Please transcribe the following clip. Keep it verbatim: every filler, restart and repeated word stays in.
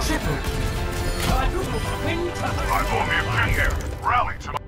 Triple. Quadruple. Quintuple. I'm on the objective. Rally to